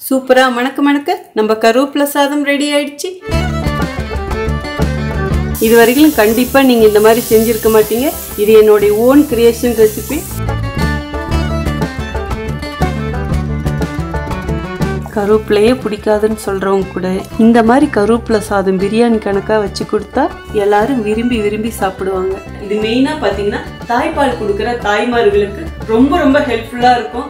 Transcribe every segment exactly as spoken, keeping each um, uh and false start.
சூப்பரா மணக்க மணக்க நம்ம கருவேப்பிலை சாதம் ரெடி ஆயிடுச்சு. இது வரைக்கும் கண்டிப்பா நீங்க இந்த மாதிரி செஞ்சிருக்க மாட்டீங்க. இது என்னோட ஓன் கிரியேஷன் ரெசிபி. கருவேப்பிலையே பிடிக்காதுன்னு சொல்றவங்க கூட இந்த மாதிரி கருவேப்பிலை சாதம் பிரியாணி கணக்கா வச்சு கொடுத்தா எல்லாரும் விரும்பி விரும்பி சாப்பிடுவாங்க. இது மெயினா பாத்தீங்கன்னா தாய்ப்பால் கொடுக்குற தாய்மார்களுக்கு ரொம்ப ரொம்ப ஹெல்ப்ஃபுல்லா இருக்கும்.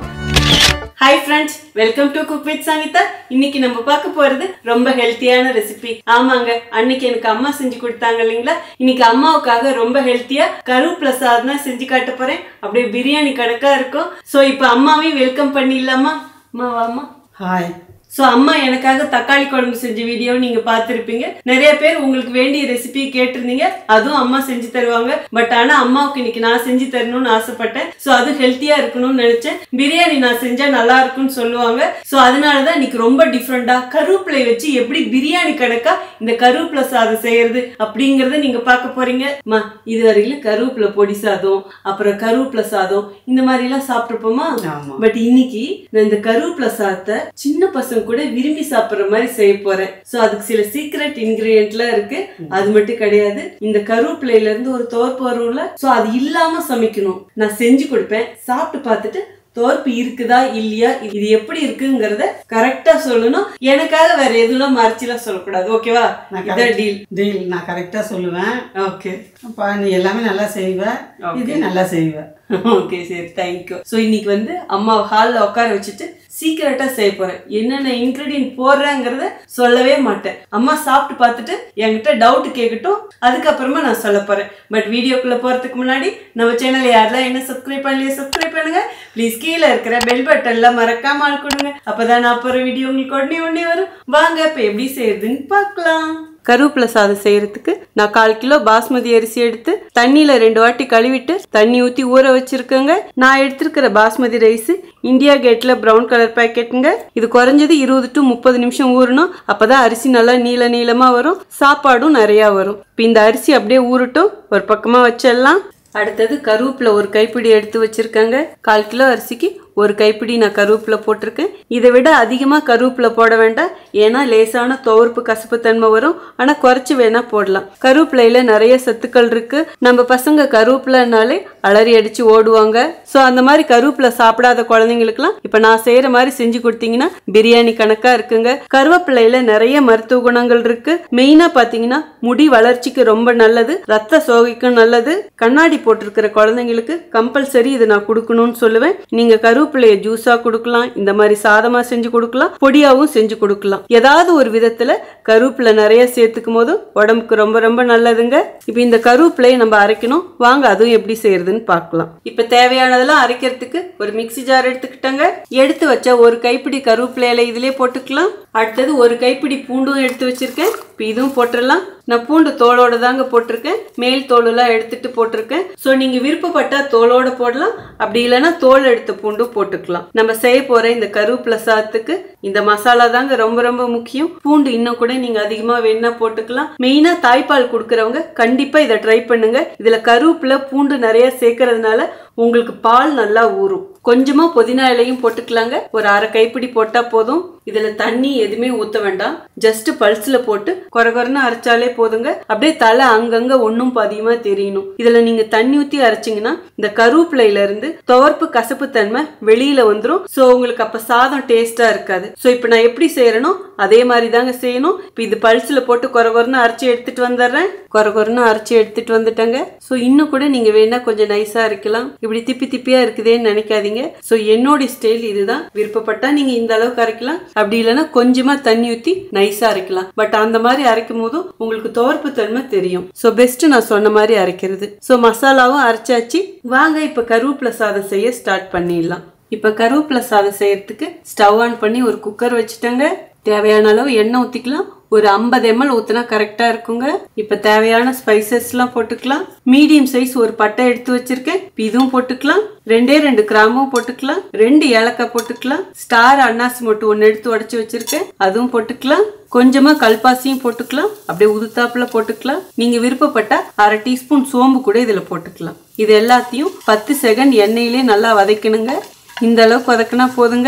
Hi friends, welcome to Cook with Sangeetha. இன்னைக்கு நம்ம பார்க்க போறது ரொம்ப ஹெல்த்தியான ரெசிபி. ஆமாங்க, அன்னைக்கு எனக்கு அம்மா செஞ்சு கொடுத்தாங்க இல்லைங்களா? இன்னைக்கு அம்மாவுக்காக ரொம்ப ஹெல்த்தியா கருவேப்பிலை சாதம் செஞ்சு காட்ட போறேன். அப்படியே பிரியாணி கணக்கா இருக்கும். சோ இப்போ அம்மாவையும் வெல்கம் பண்ணிடலாமா? அம்மா வாமா. ஹாய். சோ அம்மா எனக்காக தக்காளி குழம்பு செஞ்ச வீடியோ நீங்க பார்த்திருப்பீங்க. நிறைய பேர் உங்களுக்கு வேண்டிய ரெசிபி கேட்டிருந்தீங்க. அதுவும் அம்மா செஞ்சு தருவாங்க. பட் ஆனா அம்மாவுக்கு இன்னைக்கு நான் செஞ்சு தரணும்னு ஆசைப்பட்டேன். சோ அது ஹெல்த்தியா இருக்கணும்னு நினைச்சேன். பிரியாணி நான் செஞ்சா நல்லா இருக்கும்னு சொல்லுவாங்க. சோ அதனாலதான் இன்னைக்கு ரொம்ப டிஃப்ரெண்டா கருவேப்பிலை வச்சு எப்படி பிரியாணி கணக்கா இந்த கருவேப்பிலை சாதம் செய்யறது அப்படிங்கறத நீங்க பார்க்க போறீங்க. அம்மா இது வரையிலும் கருவேப்பிலை பொடி சாதம், அப்புறம் கருவேப்பிலை சாதம் இந்த மாதிரி எல்லாம் சாப்பிட்டுருப்போமா? பட் இன்னைக்கு நான் இந்த கருவேப்பிலை சாதத்தை சின்ன பசங்க கூட விரும்பி சாப்பிடுற மாதிரி செய்ய போறேன். சோ அதுக்கு சில சீக்ரெட் இன்கிரியன்ட்லாம் இருக்கு. அது மட்டும் கிடையாது, இந்த கருவேப்பிலையில இருந்து ஒரு தோற்பு வரும்ல, சோ அது இல்லாம சமைக்கணும். நான் செஞ்சு கொடுப்பேன், சாப்பிட்டு பார்த்துட்டு தோற்பு இருக்குதா இல்லையா, இது எப்படி இருக்குங்கிறத கரெக்டா சொல்லணும். எனக்காக வேற எதுவும் மறைச்சிலாம் சொல்லக்கூடாது. ஓகேவா? டீல் டீல் நான் கரெக்டா சொல்லுவேன். ஓகே. அப்ப நீ எல்லாமே நல்லா செய்வ, இது நல்லா செய்வ. ஓகே சரி, தேங்க்யூ. ஸோ இன்னைக்கு வந்து அம்மா ஹாலில் உட்கார வச்சுட்டு சீக்கிரட்டா செய்ய போறேன். என்னென்ன இன்கிரீடியன்ட் போடுறேங்கிறத சொல்லவே மாட்டேன். அம்மா சாப்பிட்டு பார்த்துட்டு என்கிட்ட டவுட் கேட்கட்டும், அதுக்கப்புறமா நான் சொல்ல போறேன். பட் வீடியோக்குள்ள போறதுக்கு முன்னாடி நம்ம சேனல் யாரெல்லாம் என்ன சப்ஸ்கிரைப் பண்ணலையே சப்ஸ்கிரைப் பண்ணுங்க. ப்ளீஸ் கீழே இருக்கிற பெல் பட்டன்ல மறக்காம ஆள் கொடுங்க. அப்பதான் நான் போற வீடியோ உங்களுக்கு உடனே உடனே வரும். வாங்க இப்ப எப்படி செய்யறதுன்னு பார்க்கலாம். கருவேப்பிலை சாதம் செய்யறதுக்கு நான் கால் கிலோ பாஸ்மதி அரிசி எடுத்து தண்ணியில ரெண்டு வாட்டி கழுவிட்டு தண்ணி ஊத்தி ஊற வச்சிருக்கேங்க. நான் எடுத்திருக்கிற பாஸ்மதி ரைஸ் இந்தியா கேட்ல பிரவுன் கலர் பேக்கெட்டுங்க. இது குறைஞ்சது இருபது டு முப்பது நிமிஷம் ஊறணும். அப்பதான் அரிசி நல்லா நீள நீளமா வரும், சாப்பாடும் நிறைய வரும். இப்ப இந்த அரிசி அப்படியே ஊறட்டும், ஒரு பக்கமா வச்சிடலாம். அடுத்தது கருவேப்பிலை ஒரு கைப்பிடி எடுத்து வச்சிருக்கேங்க. கால் கிலோ அரிசிக்கு ஒரு கைப்பிடி நான் கருவேப்பிலை போட்டிருக்கேன். இதை விட அதிகமாக கருவேப்பிலை போட வேண்டாம், ஏன்னா லேசான துவர்ப்பு கசப்பு தன்மை வரும். ஆனால் குறைச்சி வேணா போடலாம். கருவேப்பிலையில நிறைய சத்துக்கள் இருக்கு. நம்ம பசங்க கருவேப்பிலைனாலே அலறி அடிச்சு ஓடுவாங்க. ஸோ அந்த மாதிரி கருவேப்பிலை சாப்பிடாத குழந்தைங்களுக்குலாம் இப்போ நான் செய்யற மாதிரி செஞ்சு கொடுத்தீங்கன்னா பிரியாணி கணக்கா இருக்குங்க. கருவேப்பிலையில நிறைய மருத்துவ குணங்கள் இருக்கு. மெயினா பாத்தீங்கன்னா முடி வளர்ச்சிக்கு ரொம்ப நல்லது, ரத்த சோகைக்கும் நல்லது. கண்ணாடி போட்டிருக்கிற குழந்தைங்களுக்கு கம்பல்சரி இதை நான் கொடுக்கணும்னு சொல்லுவேன். நீங்க கரு கருவேப்பிலையை ஜூஸா கொடுக்கலாம், இந்த மாதிரி சாதமா செஞ்சு கொடுக்கலாம், பொடியாவும் செஞ்சு கொடுக்கலாம். ஏதாவது ஒரு விதத்துல கருவேப்பிலை நிறைய சேர்த்துக்கும் போது உடம்புக்கு ரொம்ப ரொம்ப நல்லதுங்க. இப்ப இந்த கருவேப்பிலையை நம்ம அரைக்கணும். வாங்க அதுவும் எப்படி செய்யறதுன்னு பார்க்கலாம். இப்ப தேவையானதெல்லாம் அரைக்கிறதுக்கு ஒரு மிக்சி ஜார் எடுத்துக்கிட்டங்க. எடுத்து வச்ச ஒரு கைப்பிடி கருவேப்பிலையில இதுலயே போட்டுக்கலாம். அடுத்தது ஒரு கைப்பிடி பூண்டும் எடுத்து வச்சிருக்கேன். இப்ப இதுவும் போட்டுடலாம். நான் பூண்டு தோலோட தாங்க போட்டிருக்கேன், மேல் தோல் எல்லாம் எடுத்துட்டு போட்டிருக்கேன். சோ நீங்க விருப்பப்பட்டா தோலோட போடலாம், அப்படி இல்லைன்னா தோல் எடுத்த பூண்டு போட்டுக்கலாம். நம்ம செய்ய போற இந்த கருவேப்பிலை சாதத்துக்கு இந்த மசாலா தாங்க ரொம்ப ரொம்ப முக்கியம். பூண்டு இன்னும் கூட நீங்க அதிகமா வேணா போட்டுக்கலாம். மெயினா தாய்ப்பால் கொடுக்கறவங்க கண்டிப்பா இதை ட்ரை பண்ணுங்க. இதுல கருவேப்பிலை பூண்டு நிறைய சேர்க்கறதுனால உங்களுக்கு பால் நல்லா ஊறும். கொஞ்சமா புதினா இலையும் போட்டுக்கலாங்க. ஒரு அரை கைப்பிடி போட்டா போதும். இதுல தண்ணி எதுவுமே ஊத்த வேண்டாம், ஜஸ்ட் பல்ஸ்ல போட்டு கொர கொரன்னு அரைச்சாலே போதுங்க. அப்படியே தலை அங்கங்க ஒன்னும் அதிகமா தெரியணும். இதுல நீங்க தண்ணி ஊத்தி அரைச்சிங்கன்னா இந்த கருவேப்பிலையில இருந்து துவர்ப்பு கசப்பு தன்மை வெளியில வந்துடும். சோ உங்களுக்கு அப்ப சாதம் டேஸ்டா இருக்காது. சோ இப்ப நான் எப்படி செய்யறனோ அதே மாதிரி தாங்க செய்யணும். இப்ப இது பல்ஸ்ல போட்டு கொர கொரன்னு அரைச்சி எடுத்துட்டு வந்துடுறேன். கொர கொரன்னு அரைச்சி எடுத்துட்டு வந்துட்டேங்க. சோ இன்னும் கூட நீங்க வேணா கொஞ்சம் நைஸா அரைக்கலாம். இப்படி திப்பி திப்பியா இருக்குதேன்னு நினைக்காதீங்க. சோ என்னோட ஸ்டைல் இதுதான். விருப்பப்பட்டா நீங்க இந்த அளவுக்கு அரைக்கலாம், அப்படி இல்லைன்னா கொஞ்சமா தண்ணி ஊத்தி நைஸா அரைக்கலாம். பட் அந்த மாதிரி அரைக்கும் போதும் உங்களுக்கு துவர்ப்பு தன்மை தெரியும். சோ பெஸ்ட் நான் சொன்ன மாதிரி அரைக்கிறது. சோ மசாலாவும் அரைச்சாச்சு. வாங்க இப்ப கருவேப்பிலை சாதம் செய்ய ஸ்டார்ட் பண்ணிடலாம். இப்ப கருவேப்பிலை சாதம் செய்யறதுக்கு ஸ்டவ் ஆன் பண்ணி ஒரு குக்கர் வச்சுட்டேங்க. தேவையான அளவு எண்ணெய் ஊத்திக்கலாம். ஒரு ஐம்பது எம்எல் ஊத்தினா கரெக்டா இருக்குங்க. இப்ப தேவையான ஸ்பைசஸ் எல்லாம் போட்டுக்கலாம். மீடியம் சைஸ் ஒரு பட்டை எடுத்து வச்சிருக்கேன், இதுவும் போட்டுக்கலாம். ரெண்டே ரெண்டு கிராமும் போட்டுக்கலாம். ரெண்டு ஏலக்காய் போட்டுக்கலாம். ஸ்டார் அன்னாசி மொட்டு ஒன்னு எடுத்து உடைச்சு வச்சிருக்கேன், அதுவும் போட்டுக்கலாம். கொஞ்சமா கல்பாசியும் போட்டுக்கலாம். அப்படியே உதுத்தாப்புல போட்டுக்கலாம். நீங்க விருப்பப்பட்ட அரை டீஸ்பூன் சோம்பு கூட இதுல போட்டுக்கலாம். இது எல்லாத்தையும் பத்து செகண்ட் எண்ணெயிலே நல்லா வதக்கணுங்க. இந்த அளவுக்கு வதக்கினா போதுங்க.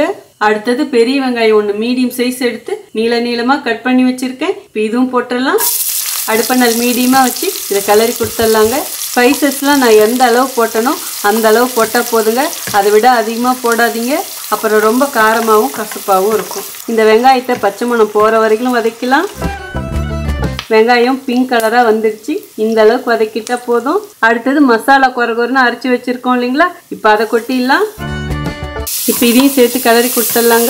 அடுத்தது பெரிய வெங்காயம் ஒன்று மீடியம் சைஸ் எடுத்து நீள நீளமாக கட் பண்ணி வச்சுருக்கேன். இப்போ இதுவும் போட்டுடலாம். அடுப்பணல் மீடியமாக வச்சு இதை கிளறி கொடுத்துடலாங்க. ஸ்பைசஸ்லாம் நான் எந்த அளவு போட்டனோ அந்த அளவு போட்டால் போதுங்க. அதை விட அதிகமாக போடாதீங்க, அப்புறம் ரொம்ப காரமாகவும் கசப்பாகவும் இருக்கும். இந்த வெங்காயத்தை பச்சை மணம் போகிற வரைக்கும் வதக்கலாம். வெங்காயம் பிங்க் கலராக வந்துடுச்சு. இந்த அளவுக்கு வதக்கிட்டா போதும். அடுத்தது மசாலா குறை குறைன்னு அரைச்சி வச்சுருக்கோம் இல்லைங்களா, இப்போ அதை கொட்டிடலாம். இப்போ இதையும் சேர்த்து கிளறி கொடுத்துடலாங்க.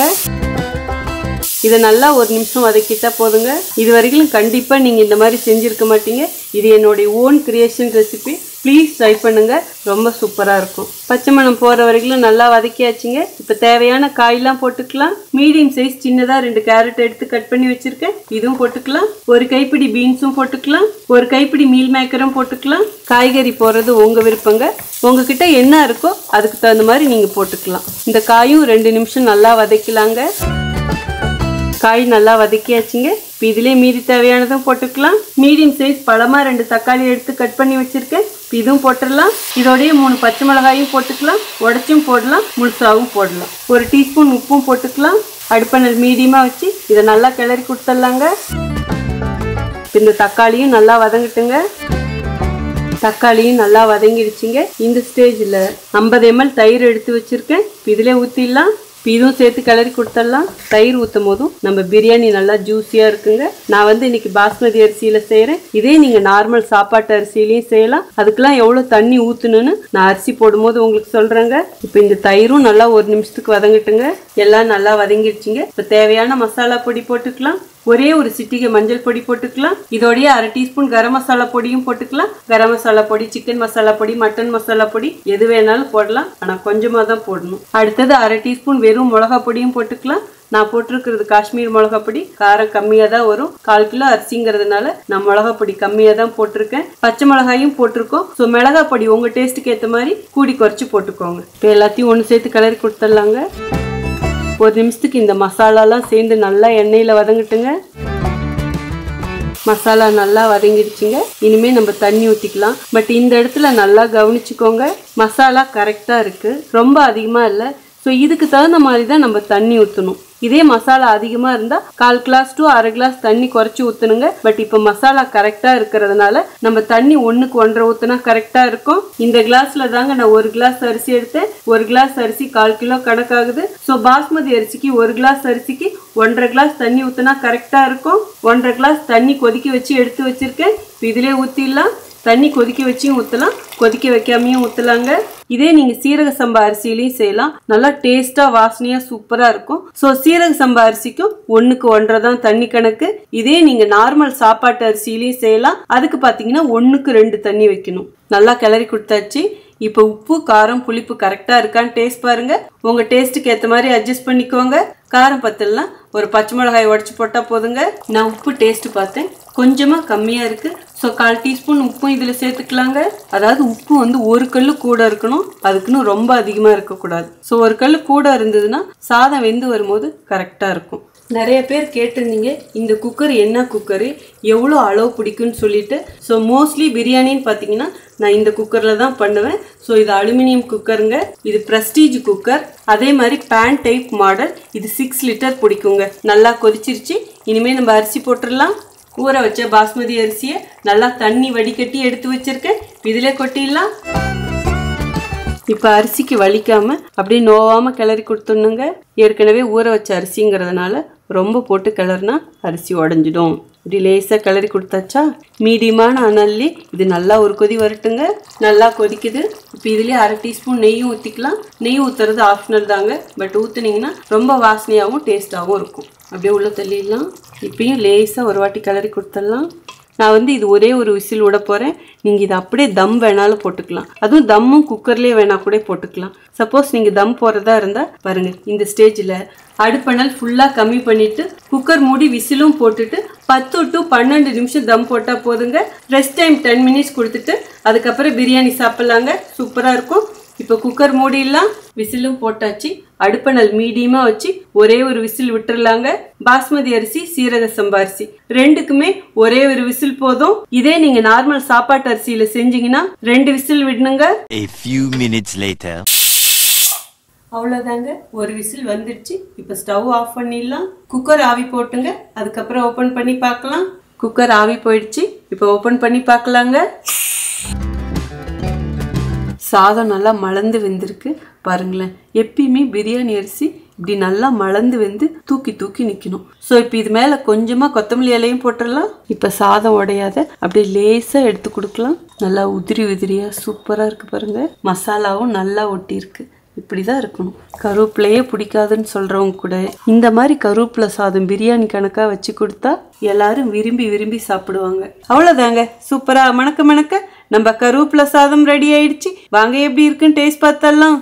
இதை நல்லா ஒரு நிமிஷம் வதக்கிட்டா போதுங்க. இது வரைக்கும் கண்டிப்பாக நீங்கள் இந்த மாதிரி செஞ்சுருக்க மாட்டீங்க. இது என்னுடைய own creation recipe. Please try பண்ணுங்கள், ரொம்ப சூப்பராக இருக்கும். பச்சை மணம் போகிற வரைக்கும் நல்லா வதக்கியாச்சுங்க. இப்போ தேவையான காயெல்லாம் போட்டுக்கலாம். மீடியம் சைஸ் சின்னதாக ரெண்டு கேரட் எடுத்து கட் பண்ணி வச்சுருக்கேன், இதுவும் போட்டுக்கலாம். ஒரு கைப்பிடி பீன்ஸும் போட்டுக்கலாம். ஒரு கைப்பிடி மீல் மேக்கரும் போட்டுக்கலாம். காய்கறி போடுறது உங்கள் விருப்பங்க. உங்ககிட்ட என்ன இருக்கோ அதுக்கு தகுந்த மாதிரி நீங்கள் போட்டுக்கலாம். இந்த காயும் ரெண்டு நிமிஷம் நல்லா வதக்கலாங்க. காய் நல்லா வதக்கியாச்சுங்க. இப்போ இதிலே மீதி தேவையானதும் போட்டுக்கலாம். மீடியம் சைஸ் பழமாக ரெண்டு தக்காளி எடுத்து கட் பண்ணி வச்சுருக்கேன், இதுவும் போட்டுடலாம். இதோடைய மூணு பச்சை மிளகாயும் போட்டுக்கலாம். உடச்சும் போடலாம், முழுசாகவும் போடலாம். ஒரு டீஸ்பூன் உப்பும் போட்டுக்கலாம். அடுப்பணல் மீடியமாக வச்சு இதை நல்லா கிளறி கொடுத்துடலாங்க. இந்த தக்காளியும் நல்லா வதங்கட்டுங்க. தக்காளியும் நல்லா வதங்கிடுச்சிங்க. இந்த ஸ்டேஜில் ஐம்பது எம்எல் தயிர் எடுத்து வச்சுருக்கேன், இதிலே ஊற்றிடலாம். இதுவும் சேர்த்து கிளறி கொடுத்துடலாம். தயிர் ஊற்றும் போதும் நம்ம பிரியாணி நல்லா ஜூஸியாக இருக்குங்க. நான் வந்து இன்னைக்கு பாஸ்மதி அரிசியில் செய்கிறேன். இதே நீங்கள் நார்மல் சாப்பாட்டு அரிசியிலையும் செய்யலாம். அதுக்கெல்லாம் எவ்வளோ தண்ணி ஊற்றணுன்னு நான் அரிசி போடும்போது உங்களுக்கு சொல்கிறேங்க. இப்போ இந்த தயிரும் நல்லா ஒரு நிமிஷத்துக்கு வதங்கட்டுங்க. எல்லாம் நல்லா வதங்கிடுச்சிங்க. இப்போ தேவையான மசாலா பொடி போட்டுக்கலாம். ஒரே ஒரு சிட்டிகை மஞ்சள் பொடி போட்டுக்கலாம். இதோடைய அரை டீஸ்பூன் கரம் மசாலா பொடியும் போட்டுக்கலாம். கரம் மசாலா பொடி, சிக்கன் மசாலா பொடி, மட்டன் மசாலா பொடி எது வேணாலும் போடலாம், ஆனால் கொஞ்சமாக தான் போடணும். அடுத்தது அரை டீஸ்பூன் வெறும் மிளகா பொடியும் போட்டுக்கலாம். நான் போட்டிருக்கிறது காஷ்மீர் மிளகா பொடி, காரம் கம்மியாக தான் வரும். கால் கிலோ அரிசிங்கிறதுனால நான் மிளகா பொடி கம்மியாக தான் போட்டிருக்கேன். பச்சை மிளகாயும் போட்டிருக்கோம். ஸோ மிளகா பொடி உங்கள் டேஸ்ட்டுக்கு ஏற்ற மாதிரி கூடி குறைச்சி போட்டுக்கோங்க. இப்போ எல்லாத்தையும் ஒன்று சேர்த்து கிளறி கொடுத்துடலாங்க. ஒரு நிமிஷத்துக்கு இந்த மசாலாலாம் சேர்ந்து நல்லா எண்ணெயில் வதங்கட்டுங்க. மசாலா நல்லா வதங்கிடுச்சுங்க. இனிமேல் நம்ம தண்ணி ஊற்றிக்கலாம். பட் இந்த இடத்துல நல்லா கவனிச்சுக்கோங்க, மசாலா கரெக்டாக இருக்குது, ரொம்ப அதிகமாக இல்லை. ஸோ இதுக்கு தகுந்த மாதிரி தான் நம்ம தண்ணி ஊற்றணும். இதே மசாலா அதிகமாக இருந்தால் கால் கிளாஸ் டு அரை கிளாஸ் தண்ணி குறைச்சி ஊற்றணுங்க. பட் இப்போ மசாலா கரெக்டாக இருக்கிறதுனால நம்ம தண்ணி ஒன்றுக்கு ஒன்றரை ஊற்றினா கரெக்டாக இருக்கும். இந்த கிளாஸில் தாங்க நான் ஒரு கிளாஸ் அரிசி எடுத்தேன். ஒரு கிளாஸ் அரிசி கால் கிலோ கணக்காகுது. ஸோ பாஸ்மதி அரிசிக்கு ஒரு கிளாஸ் அரிசிக்கு ஒன்றரை கிளாஸ் தண்ணி ஊற்றினா கரெக்டாக இருக்கும். ஒன்றரை கிளாஸ் தண்ணி கொதிக்க வச்சு எடுத்து வச்சுருக்கேன். இதிலே ஊற்றிடலாம். தண்ணி கொதிக்க வச்சியும் ஊற்றலாம், கொதிக்க வைக்காமையும் ஊற்றலாங்க. இதே நீங்கள் சீரக சம்பா அரிசியிலையும் செய்யலாம். நல்லா டேஸ்ட்டாக வாசனையாக சூப்பராக இருக்கும். ஸோ சீரக சம்பா அரிசிக்கும் ஒன்றுக்கு ஒன்றரை தான் தண்ணி கணக்கு. இதே நீங்கள் நார்மல் சாப்பாட்டு அரிசியிலையும் செய்யலாம். அதுக்கு பார்த்தீங்கன்னா ஒன்றுக்கு ரெண்டு தண்ணி வைக்கணும். நல்லா கிளறி கொடுத்தாச்சு. இப்போ உப்பு காரம் புளிப்பு கரெக்டாக இருக்கான்னு டேஸ்ட் பாருங்கள். உங்கள் டேஸ்ட்டுக்கு ஏற்ற மாதிரி அட்ஜஸ்ட் பண்ணிக்கோங்க. காரம் பத்தலாம் ஒரு பச்சை மிளகாய் உடச்சி போட்டால் போதுங்க. நான் உப்பு டேஸ்ட் பார்த்தேன், கொஞ்சமாக கம்மியாக இருக்குது. ஸோ கால் டீஸ்பூன் உப்பும் இதில் சேர்த்துக்கலாங்க. அதாவது உப்பு வந்து ஒரு கல் கூட இருக்கணும், அதுக்குன்னு ரொம்ப அதிகமாக இருக்கக்கூடாது. ஸோ ஒரு கல் கூட இருந்ததுன்னா சாதம் வெந்து வரும்போது கரெக்டாக இருக்கும். நிறைய பேர் கேட்டிருந்தீங்க இந்த குக்கர் என்ன குக்கரு, எவ்வளோ அளவு பிடிக்குன்னு சொல்லிட்டு. ஸோ மோஸ்ட்லி பிரியாணின்னு பார்த்தீங்கன்னா நான் இந்த குக்கரில் தான் பண்ணுவேன். ஸோ இது அலுமினியம் குக்கருங்க. இது ப்ரெஸ்டீஜ் குக்கர். அதே மாதிரி பேன் டைப் மாடல். இது சிக்ஸ் லிட்டர் பிடிக்குங்க. நல்லா கொதிச்சிருச்சு. இனிமேல் நம்ம அரிசி போட்டுடலாம். ஊற வச்ச பாஸ்மதி அரிசியை நல்லா தண்ணி வடிகட்டி எடுத்து வச்சிருக்கேன், இதிலே கொட்டிடலாம். இப்போ அரிசிக்கு வலிக்காமல் அப்படியே நோவாமல் கிளறி கொடுத்துடணுங்க. ஏற்கனவே ஊற வச்ச அரிசிங்கிறதுனால ரொம்ப போட்டு கிளறினா அரிசி உடஞ்சிடும். இப்படி லேசாக கிளறி கொடுத்தாச்சா, மீடியமான அனல்லி இது நல்லா ஒரு கொதி வரட்டுங்க. நல்லா கொதிக்குது. இப்போ இதுலேயே அரை டீஸ்பூன் நெய்யும் ஊற்றிக்கலாம். நெய் ஊற்றுறது ஆப்ஷனல் தாங்க, பட் ஊற்றுனீங்கன்னா ரொம்ப வாசனையாகவும் டேஸ்ட்டாகவும் இருக்கும். அப்படியே உள்ள தள்ளிடலாம். இப்பயும் லேசாக ஒரு வாட்டி கிளறி கொடுத்துடலாம். நான் வந்து இது ஒரே ஒரு விசில் விட போகிறேன். நீங்கள் இதை அப்படியே தம் வேணாலும் போட்டுக்கலாம். அதுவும் தம்மும் குக்கர்லேயே வேணா கூட போட்டுக்கலாம். சப்போஸ் நீங்கள் தம் போடுறதா இருந்தால் பாருங்கள், இந்த ஸ்டேஜில் அடுப்பணல் ஃபுல்லாக கம்மி பண்ணிவிட்டு குக்கர் மூடி விசிலும் போட்டுட்டு பத்து டு பன்னெண்டு நிமிஷம் தம் போட்டால் போதுங்க. ரெஸ்ட் டைம் டென் மினிட்ஸ் கொடுத்துட்டு அதுக்கப்புறம் பிரியாணி சாப்பிட்லாங்க. சூப்பராக இருக்கும். இப்போ குக்கர் மூடிடலாம். விசிலும் போட்டாச்சு. அடுப்பணல் மீடியமாக வச்சு ஒரே ஒரு விசில் விட்டுறலாங்க. பாஸ்மதி அரிசி, சீரக சம்பா அரிசி ரெண்டுக்குமே ஒரே ஒரு விசில் போதும். இதே நீங்க நார்மல் சாப்பாட்டு அரிசியில செஞ்சீங்கன்னா ரெண்டு விசில் விடணுங்க. A few minutes later. அவ்வளோதாங்க, ஒரு விசில் வந்துடுச்சு. இப்போ ஸ்டவ் ஆஃப் பண்ணிடலாம். குக்கர் ஆவி போட்டுங்க, அதுக்கப்புறம் ஓப்பன் பண்ணி பார்க்கலாம். குக்கர் ஆவி போயிடுச்சு, இப்போ ஓப்பன் பண்ணி பார்க்கலாங்க. சாதம் நல்லா மலர்ந்து வெந்திருக்கு பாருங்களேன். எப்பயுமே பிரியாணி அரிசி இப்படி நல்லா மலர்ந்து வெந்து தூக்கி தூக்கி நிற்கணும். ஸோ இப்போ இது மேலே கொஞ்சமாக கொத்தமல்லி இலையும் போட்டுடலாம். இப்போ சாதம் உடையாத அப்படியே லேசாக எடுத்து கொடுக்கலாம். நல்லா உதிரி உதிரியாக சூப்பராக இருக்குது பாருங்கள். மசாலாவும் நல்லா ஒட்டியிருக்கு. இப்படி தான் இருக்கணும். கருவேப்பிலையே பிடிக்காதுன்னு சொல்கிறவங்க கூட இந்த மாதிரி கருவேப்பிலை சாதம் பிரியாணி கணக்காக வச்சு கொடுத்தா எல்லாரும் விரும்பி விரும்பி சாப்பிடுவாங்க. அவ்வளோதாங்க, சூப்பராக மணக்க மணக்க நம்ம கருவேப்பிலை சாதம் ரெடி ஆயிடுச்சு. வாங்க எப்படி இருக்குன்னு டேஸ்ட் பார்த்தலாம்.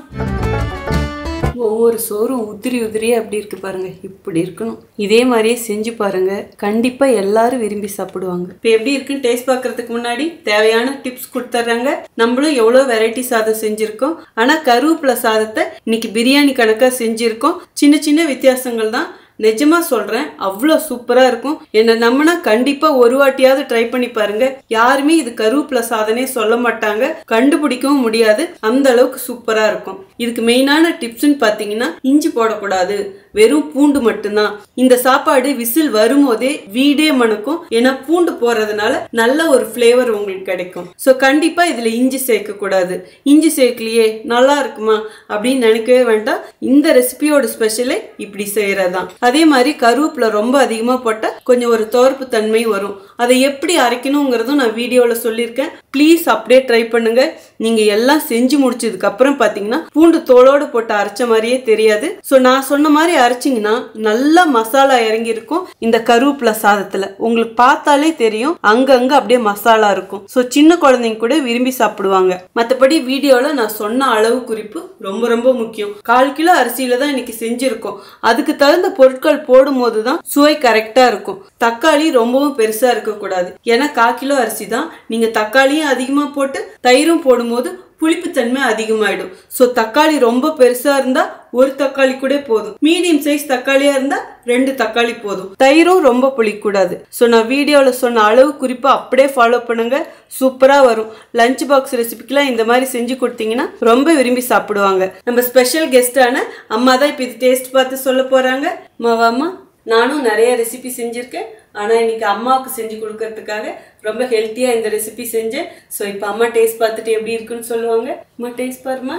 ஒவ்வொரு சோறும் உதிரி உதிரியா அப்படி இருக்கு பாருங்க. இப்படி இருக்கணும். இதே மாதிரியே செஞ்சு பாருங்க, கண்டிப்பா எல்லாரும் விரும்பி சாப்பிடுவாங்க. இப்போ எப்படி இருக்குன்னு டேஸ்ட் பார்க்கறதுக்கு முன்னாடி தேவையான டிப்ஸ் கொடுத்துட்றாங்க. நம்மளும் எவ்வளோ வெரைட்டி சாதம் செஞ்சிருக்கோம். ஆனா கருவேப்பிலை சாதத்தை இன்னைக்கு பிரியாணி கணக்கா செஞ்சிருக்கோம். சின்ன சின்ன வித்தியாசங்கள் தான். நிஜமா சொல்றேன், அவ்வளோ சூப்பரா இருக்கும். என்ன நம்பினா கண்டிப்பா ஒரு வாட்டியாவது ட்ரை பண்ணி பாருங்க. யாருமே இது கருவேப்பிலை சாதனே சொல்ல மாட்டாங்க, கண்டுபிடிக்கவும் முடியாது. அந்த அளவுக்கு சூப்பரா இருக்கும். இதுக்கு மெயினான டிப்ஸ்ன்னு பாத்தீங்கன்னா, இஞ்சி போடக்கூடாது, வெறும் பூண்டு மட்டும்தான். இந்த சாப்பாடு விசில் வரும்போதே வீடே மணக்கும். ஏன்னா பூண்டு போறதுனால நல்ல ஒரு ஃபிளேவர் உங்களுக்கு கிடைக்கும். ஸோ கண்டிப்பா இதுல இஞ்சி சேர்க்க கூடாது. இஞ்சி சேர்க்கலையே நல்லா இருக்குமா அப்படின்னு நினைக்கவே வேண்டாம். இந்த ரெசிபியோட ஸ்பெஷலே இப்படி செய்யறதுதான். அதே மாதிரி கருவேப்பிலை ரொம்ப அதிகமா போட்டா கொஞ்சம் ஒரு தோர்ப்பு தன்மை வரும். அதை எப்படி அரைக்கணுங்கிறதும் நான் வீடியோல சொல்லியிருக்கேன். ப்ளீஸ் அப்படியே ட்ரை பண்ணுங்க. நீங்க எல்லாம் செஞ்சு முடிச்சதுக்கு அப்புறம் பாத்தீங்கன்னா பூண்டு தோலோடு போட்டு அரைச்ச மாதிரியே தெரியாது. ஸோ நான் சொன்ன மாதிரி அரைச்சிங்கன்னா நல்லா மசாலா இறங்கி இருக்கும். இந்த கருவேப்பிலை சாதத்துல உங்களுக்கு பார்த்தாலே தெரியும், அங்கங்க அப்படியே மசாலா இருக்கும். ஸோ சின்ன குழந்தைங்க கூட விரும்பி சாப்பிடுவாங்க. மற்றபடி வீடியோல நான் சொன்ன அளவு குறிப்பு ரொம்ப ரொம்ப முக்கியம். கால் கிலோ அரிசியில தான் இன்னைக்கு செஞ்சிருக்கோம். அதுக்கு தகுந்த பொருட்கள் போடும் போதுதான் சுவை கரெக்டா இருக்கும். தக்காளி ரொம்பவும் பெருசா இருக்க கூடாது. ஏன்னா கால் கிலோ அரிசி தான். நீங்க தக்காளியும் அதிகமா போட்டு தயிரும் போடும்போது புளிப்புத்தன்மை அதிகமாயிடும். ஸோ தக்காளி ரொம்ப பெருசா இருந்தா ஒரு தக்காளி கூட போதும். மீடியம் சைஸ் தக்காளியா இருந்தா ரெண்டு தக்காளி போதும். தயிரும் ரொம்ப புளிக்கூடாது. ஸோ நான் வீடியோவில் சொன்ன அளவு குறிப்பா அப்படியே ஃபாலோ பண்ணுங்க. சூப்பரா வரும். லஞ்ச் பாக்ஸ் ரெசிபிக்கெல்லாம் இந்த மாதிரி செஞ்சு கொடுத்தீங்கன்னா ரொம்ப விரும்பி சாப்பிடுவாங்க. நம்ம ஸ்பெஷல் கெஸ்டான அம்மா தான் இப்போ இது டேஸ்ட் பார்த்து சொல்ல போறாங்க. அம்மாவாம்மா, நானும் நிறைய ரெசிபி செஞ்சிருக்கேன். ஆனால் இன்னைக்கு அம்மாவுக்கு செஞ்சு கொடுக்கறதுக்காக ரொம்ப ஹெல்த்தியாக இந்த ரெசிபி செஞ்சேன். ஸோ இப்போ அம்மா டேஸ்ட் பார்த்துட்டு எப்படி இருக்குன்னு சொல்லுவாங்க. அம்மா டேஸ்ட் பாருமா.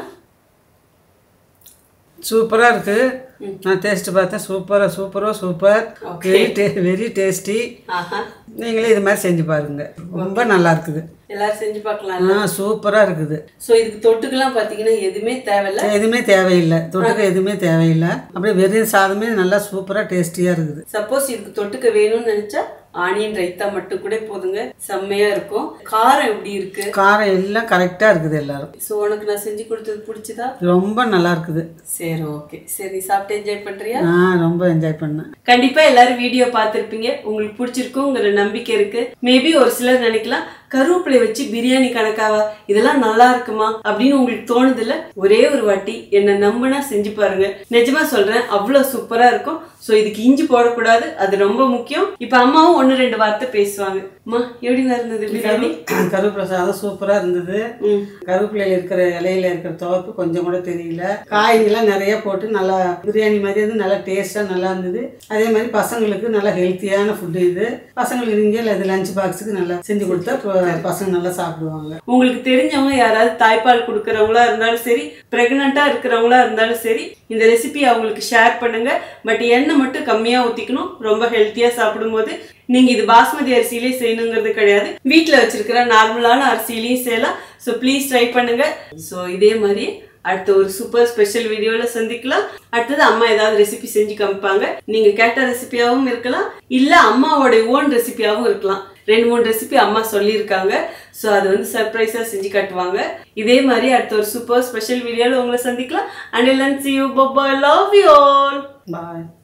சூப்பராக இருக்குது. நான் டேஸ்ட் பார்த்தேன். சூப்பராக சூப்பரோ சூப்பர். வெரி டே வெரி டேஸ்டி. நீங்களே இது மாதிரி செஞ்சு பாருங்க. ரொம்ப நல்லா இருக்குது. எல்லாரும் செஞ்சு பார்க்கலாம். ஆ சூப்பராக இருக்குது. ஸோ இதுக்கு தொட்டுக்கெல்லாம் பார்த்தீங்கன்னா எதுவுமே தேவையில்லை. எதுவுமே தேவையில்லை. தொட்டுக்க எதுவுமே தேவையில்லை. அப்படியே வெறும் சாதமே நல்லா சூப்பராக டேஸ்டியாக இருக்குது. சப்போஸ் இதுக்கு தொட்டுக்க வேணும்னு நினைச்சா ஆனியன் ரைத்தா மட்டும் கூட போதுங்க, செம்மையா இருக்கும். காரம் எப்படி இருக்கு? காரம் எல்லாம் கரெக்டா இருக்குது எல்லாரும். ஸோ உனக்கு நான் செஞ்சு கொடுத்தது பிடிச்சதா? ரொம்ப நல்லா இருக்குது. சரி, ஓகே. சரி, சாப்பிட்டு என்ஜாய் பண்றியா? ஆ ரொம்ப என்ஜாய் பண்ணேன். கண்டிப்பா எல்லாரும் வீடியோ பார்த்திருப்பீங்க. உங்களுக்கு பிடிச்சிருக்குங்கிற நம்பிக்கை இருக்கு. மேபி ஒரு சிலர் நினைக்கலாம், கருவேப்பிலை வச்சு பிரியாணி கணக்காவா, இதெல்லாம் நல்லா இருக்குமா அப்படின்னு உங்களுக்கு தோணுதுல. ஒரே ஒரு வாட்டி என்ன நம்பினா செஞ்சு பாருங்க. நிஜமா சொல்றேன், அவ்வளவு சூப்பரா இருக்கும். ஸோ இதுக்கு இஞ்சி போடக்கூடாது, அது ரொம்ப முக்கியம். இப்ப அம்மாவும் ஒன்னு ரெண்டு வார்த்தை பேசுவாங்க. அம்மா எப்படி இருந்தது பிரியாணி? கருவேப்பிலை சாதம் சூப்பரா இருந்தது. கருவேப்பிலையில இருக்கிற இலையில இருக்கிற துவப்பு கொஞ்சம் கூட தெரியல. காய்கறிலாம் நிறைய போட்டு நல்லா பிரியாணி மாதிரி வந்து நல்லா டேஸ்டா நல்லா இருந்தது. அதே மாதிரி பசங்களுக்கு நல்லா ஹெல்த்தியான ஃபுட்டு இது. பசங்களுக்கு நீங்க இது லஞ்ச் பாக்ஸுக்கு நல்லா செஞ்சு கொடுத்தா பசங்க நல்லா சாப்பிடுவாங்க. உங்களுக்கு தெரிஞ்சவங்க யாராவது தாய்ப்பால் கொடுக்கறவங்களா இருந்தாலும் சரி, பிரெக்னண்டா இருக்கிறவங்களா இருந்தாலும் சரி, இந்த ரெசிபி அவங்களுக்கு ஷேர் பண்ணுங்க. பட் எண்ணெய் மட்டும் கம்மியா ஊத்திக்கணும். ரொம்ப ஹெல்த்தியா சாப்பிடும் போது நீங்க இது பாஸ்மதி அரிசியிலே செய்யணுங்கிறது கிடையாது. வீட்டுல வச்சிருக்கிற நார்மலான அரிசியிலையும் செய்யலாம். ஸோ ப்ளீஸ் ட்ரை பண்ணுங்க. ஸோ இதே மாதிரி அடுத்த ஒரு சூப்பர் ஸ்பெஷல் வீடியோல சந்திக்கலாம். அடுத்தது அம்மா ஏதாவது ரெசிபி செஞ்சு காமிப்பாங்க. நீங்க கேட்ட ரெசிபியாவும் இருக்கலாம், இல்ல அம்மாவோட ஓன் ரெசிபியாவும் இருக்கலாம். ரெண்டு மூணு ரெசிபி அம்மா சொல்லியிருக்காங்க. ஸோ அது வந்து சர்ப்ரைஸா செஞ்சு காட்டுவாங்க. இதே மாதிரி அடுத்த ஒரு சூப்பர் ஸ்பெஷல் வீடியோல உங்களை சந்திக்கலாம். Until then, see you. Bye bye. Love you all. Bye.